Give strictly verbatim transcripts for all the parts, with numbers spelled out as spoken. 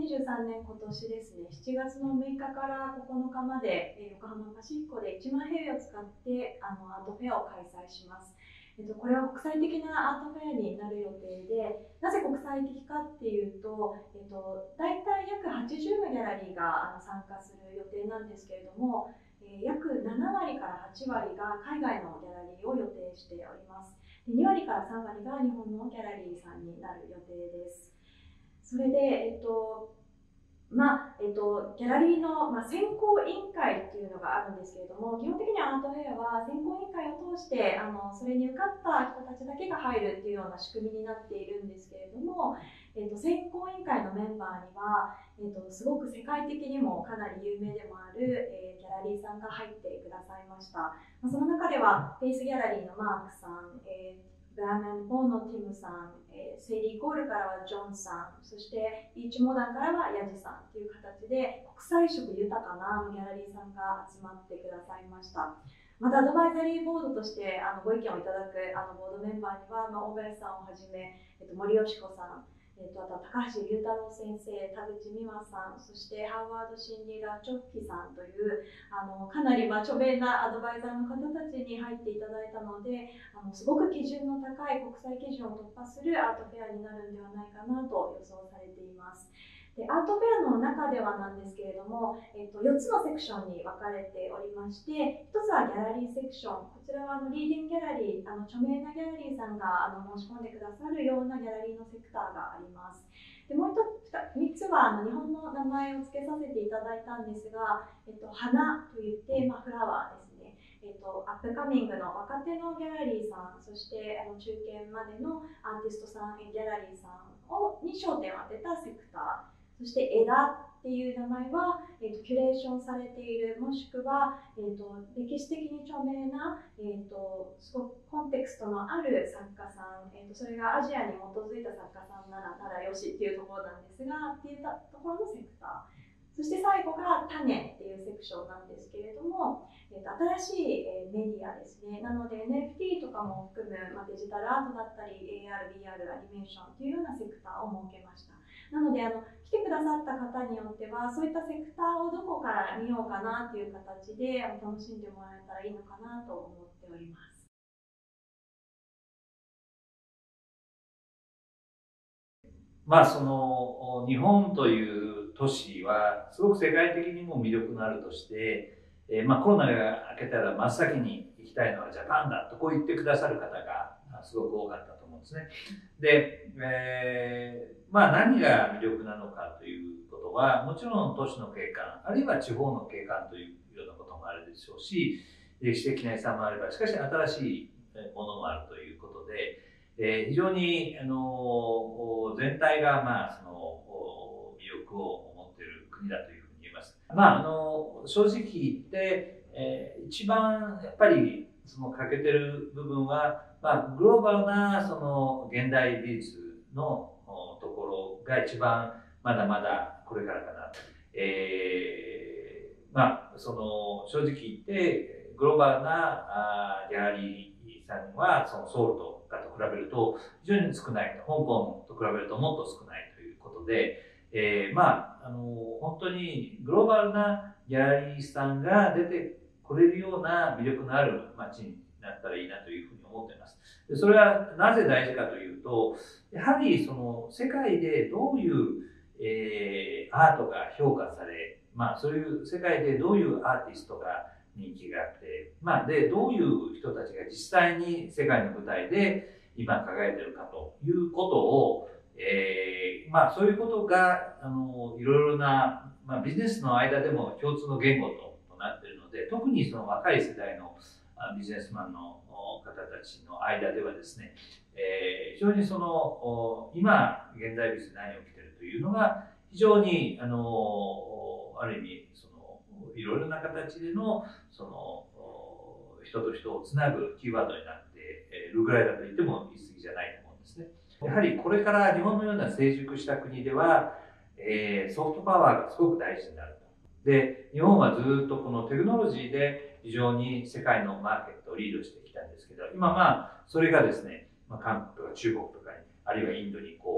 にじゅうさんねん今年ですね、しちがつのむいかからここのかまで横浜パシフィコでいちまん平米を使ってあのアートフェアを開催します。えっと、これは国際的なアートフェアになる予定で、なぜ国際的かっていうと、えっと、大体約はちじゅうのギャラリーがあの参加する予定なんですけれども、えー、約ななわりからはちわりが海外のギャラリーを予定しております。でにわりからさんわりが日本のギャラリーさんになる予定です。それで、えっとまあえっと、ギャラリーの、まあ、選考委員会っていうのがあるんですけれども、基本的にアートフェアは選考委員会を通してあのそれに受かった人たちだけが入るっていうような仕組みになっているんですけれども、えっと、選考委員会のメンバーには、えっと、すごく世界的にもかなり有名でもある、えー、ギャラリーさんが入ってくださいました。まあ、その中ではフェイスギャラリーのマークさん、えーブラーメン・ボーのティムさん、えー、セイリー・コールからはジョンさん、そしてビーチモダンからはヤジさんという形で国際色豊かなギャラリーさんが集まってくださいました。またアドバイザリーボードとしてあのご意見をいただくあのボードメンバーには、まあ、大林さんをはじめ、えっと、森喜子さん、えっと、あと高橋龍太郎先生、田口美和さん、そしてハーバード・シンディ・ラ・チョッキさんというあのかなりまあ著名なアドバイザーの方たちに入っていただいたので、あのすごく基準の高い国際基準を突破するアートフェアになるんではないかなと予想されています。でアートフェアの中ではなんですけれども、えっと、よっつのセクションに分かれておりまして、ひとつはギャラリーセクション、こちらはあのリーディングギャラリー、あの著名なギャラリーさんがあの申し込んでくださるようなギャラリーのセクターがあります。でもう一つ、みっつはあの日本の名前を付けさせていただいたんですが、えっと、花といって、まあ、フラワーですね。えっと、アップカミングの若手のギャラリーさん、そしてあの中堅までのアーティストさん、ギャラリーさんをに焦点を当てたセクター、そして枝っていう名前は、えーと、キュレーションされている、もしくは、えーと、歴史的に著名な、えーと、すごくコンテクストのある作家さん、えーと、それがアジアに基づいた作家さんならならよしっていうところなんですが、っていうところのセクター。そして最後が種っていうセクションなんですけれども、えー、と新しい、えー、メディアですね。なので エヌエフティー とかも含む、まあ、デジタルアートだったり エーアール、ビーアール、アニメーションというようなセクターを設けました。なのであの来てくださった方によってはそういったセクターをどこから見ようかなという形で楽しんでもらえたらいいのかなと思っております。 まあその日本という都市はすごく世界的にも魅力のあるとして、えー、まあコロナが明けたら真っ先に行きたいのはジャパンだとこう言ってくださる方がすごく多かったと思うんですね。で、えー、まあ何が魅力なのかということはもちろん都市の景観あるいは地方の景観というようなこともあるでしょうし、歴史的な遺産もあればしかし新しいものもあるということで、えー、非常にあの全体が、まあ、その魅力を持っている国だというふうに言えます。まあ、あの正直言って、えー、一番やっぱりその欠けてる部分は、まあ、グローバルなその現代美術のところが一番まだまだこれからかなと。えー、まあその正直言ってグローバルなあギャラリーさんはそのソウルとかと比べると非常に少ない、香港と比べるともっと少ないということで、えー、まああの本当にグローバルなギャラリーさんが出てこれるような魅力のある街になったらいいなというふうに思っています。でそれはなぜ大事かというと、やはりその世界でどういう、えー、アートが評価され、まあ、そういう世界でどういうアーティストが人気があって、まあ、でどういう人たちが実際に世界の舞台で今輝いているかということを、えーまあ、そういうことがあのいろいろな、まあ、ビジネスの間でも共通の言語となっているので、特にその若い世代のビジネスマンの方たちの間ではですね、えー、非常にその今現代美術で何が起きているというのが非常にあのある意味そのいろいろな形でのその人と人をつなぐキーワードになっているぐらいだと言っても言い過ぎじゃないと思うんですね。やはりこれから日本のような成熟した国では、えー、ソフトパワーがすごく大事になると。で、日本はずっとこのテクノロジーで非常に世界のマーケットをリードしてきたんですけど、今まあそれがですね、まあ、韓国とか中国とかにあるいはインドにこう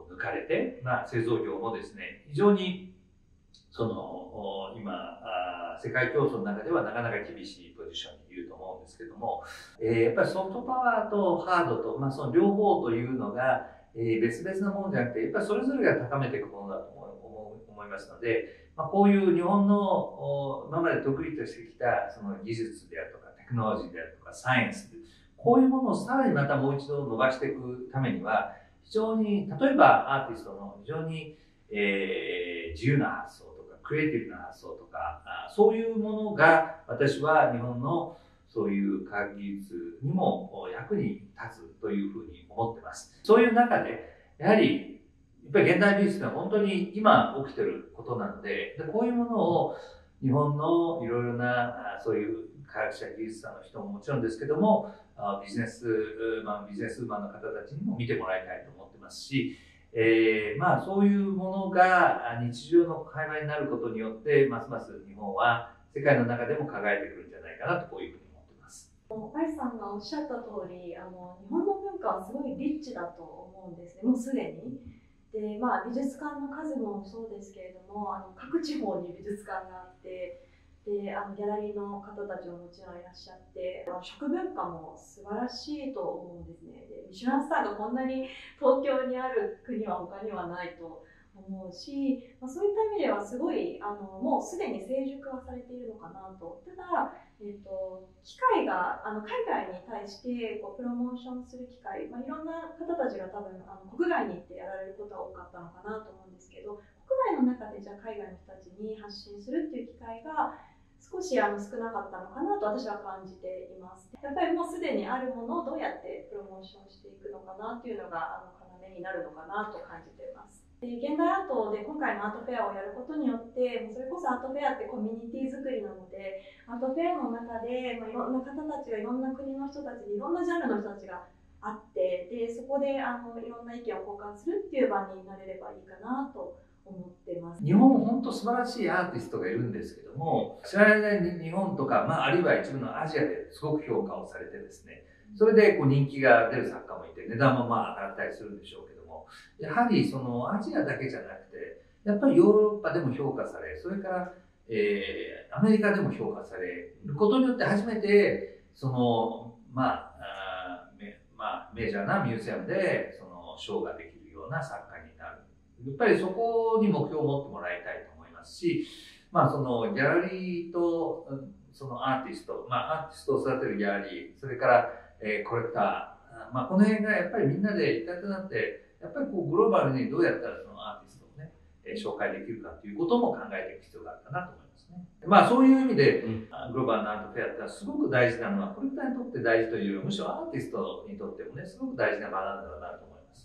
抜かれて、まあ、製造業もですね、非常にその今あ世界競争の中ではなかなか厳しいポジションにいると思うんですけども、えー、やっぱりソフトパワーとハードと、まあ、その両方というのが、えー、別々なものじゃなくて、やっぱりそれぞれが高めていくものだと思う思いますので、まあ、こういう日本の今まで得意としてきたその技術であるとかテクノロジーであるとかサイエンス、こういうものをさらにまたもう一度伸ばしていくためには、非常に例えばアーティストの非常に、えー、自由な発想とかクリエイティブな発想とか、そういうものが私は日本のそういう科学技術にも役に立つというふうに思ってます。そういう中でやはりやっぱり現代美術は本当に今起きてることなので、でこういうものを日本のいろいろなそういう科学者技術者の人ももちろんですけども、ビジネスマンビジネスウーマンの方たちにも見てもらいたいと思ってますし、えー、まあそういうものが日常の会話になることによってますます日本は世界の中でも輝いてくるんじゃないかなとこういうふうに思ってます。 林さんがおっしゃった通り、あの日本の文化はすごいリッチだと思うんですね、もうすでに。で、まあ、美術館の数もそうですけれども、あの各地方に美術館があって、であのギャラリーの方たちももちろんいらっしゃって、あの食文化も素晴らしいと思うんですね。でミシュランスターがこんなに東京にある国は他にはないと思うし、まあ、そういった意味ではすごいあのもうすでに成熟はされているのかなと。ただ、えー、と機会があの海外に対してこうプロモーションする機会、まあ、いろんな方たちが多分あの国外に行ってやられることは多かったのかなと思うんですけど、国内の中でじゃあ海外の人たちに発信するっていう機会が少しあの少なかったのかなと私は感じています。やっぱりもうすでにあるものをどうやってプロモーションしていくのかなっていうのがあの要になるのかなと感じています。で現代アートで今回のアートフェアをやることによって、それこそアートフェアってコミュニティ作りなので、アートフェアの中で、まあ、いろんな方たちがいろんな国の人たちにいろんなジャンルの人たちがあって、でそこであのいろんな意見を交換するっていう場になれればいいかなと思ってます。 日本も本当素晴らしいアーティストがいるんですけども、知られない日本とか、まあ、あるいは一部のアジアですごく評価をされてですね、それでこう人気が出る作家もいて、値段もまあ上がったりするんでしょうけども、やはりそのアジアだけじゃなくて、やっぱりヨーロッパでも評価され、それから、えー、アメリカでも評価されることによって初めてその、まああメまあ、メジャーなミュージアムでそのショーができるような作家になる。やっぱりそこに目標を持ってもらいたいと思いますし、まあ、そのギャラリーとそのアーティスト、まあ、アーティストを育てるギャラリー、それから、えー、コレクター、まあ、この辺がやっぱりみんなで一体となって、やっぱりこうグローバルにどうやったらそのアーティストをね、えー、紹介できるかということも考えていく必要があるかなと思いますね。まあ、そういう意味で、うん、グローバルなアートフェアってのはすごく大事なのは、コレクターにとって大事というよりむしろアーティストにとってもね、すごく大事な場なんだろうなと思います。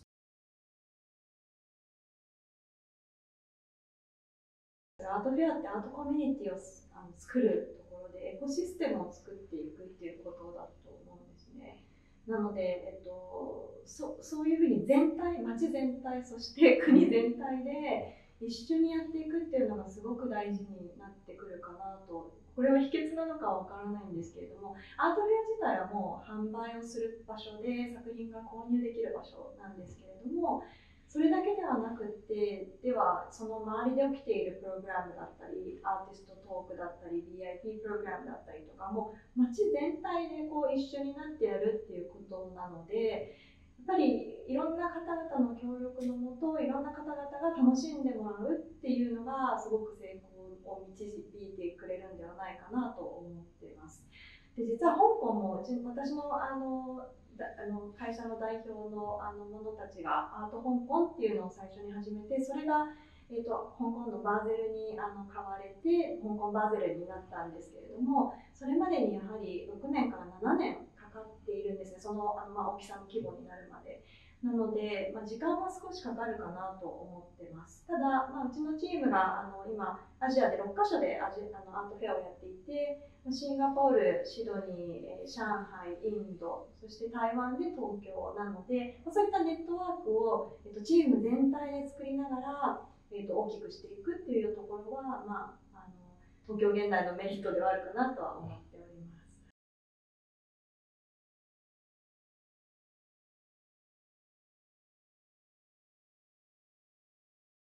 アートフェアってアートコミュニティをあの作るところでエコシステムを作っていくっていうことだと思うんですね。なので、えっと、そ, そういうふうに全体、町全体、そして国全体で一緒にやっていくっていうのがすごく大事になってくるかなと。これは秘訣なのかわからないんですけれども、アートフェア自体はもう販売をする場所で作品が購入できる場所なんですけれども、それだけではなくて、ではその周りで起きているプログラムだったり、アーティストトークだったり、ビーアイピー プログラムだったりとかも街全体でこう一緒になってやるっていうことなので、やっぱりいろんな方々の協力のもと、いろんな方々が楽しんでもらうっていうのがすごく成功を導いてくれるんではないかなと思っています。で実は香港も私のあのあの会社の代表のあの者たちがアート香港っていうのを最初に始めて、それが、えー、と香港のバーゼルにあの買われて香港バーゼルになったんですけれども、それまでにやはりろくねんからななねんかかっているんですね、そのあの、まあ、大きさの規模になるまで。なので、まあ、時間は少しかかるかなと思ってます。ただ、まあ、うちのチームがあの今アジアでろっかしょでアジあのアートフェアをやっていて、シンガポール、シドニー、上海、インド、そして台湾で東京なので、そういったネットワークを、えっと、チーム全体で作りながら、えっと、大きくしていくっていうところは、まあ、あの東京現代のメリットではあるかなとは思っております。